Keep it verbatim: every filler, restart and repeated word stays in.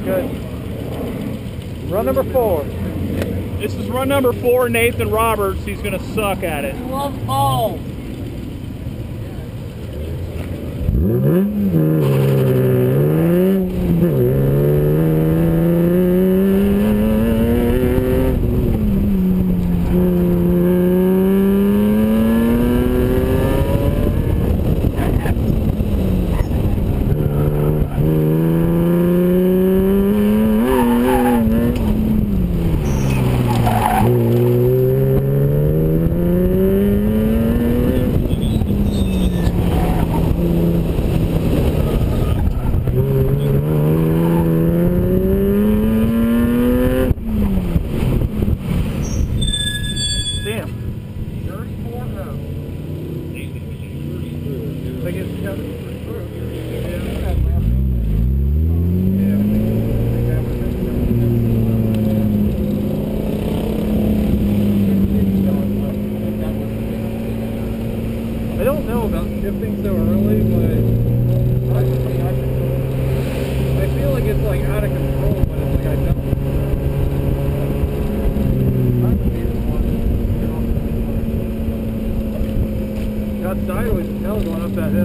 Good. Run number four. This is run number four, Nathan Roberts. He's going to suck at it. Love all. I don't know about shifting so early, but I, I feel like it's like out of control, but it's like I don't. Got sideways as hell going up that hill.